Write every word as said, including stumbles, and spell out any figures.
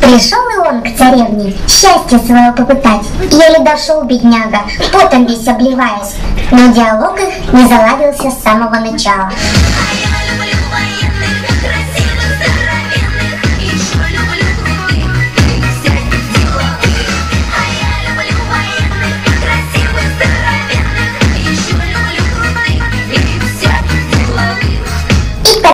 Пришел и он к царевне, счастье свое попытать. Еле дошел бедняга, потом весь обливаясь, но диалог их не заладился с самого начала.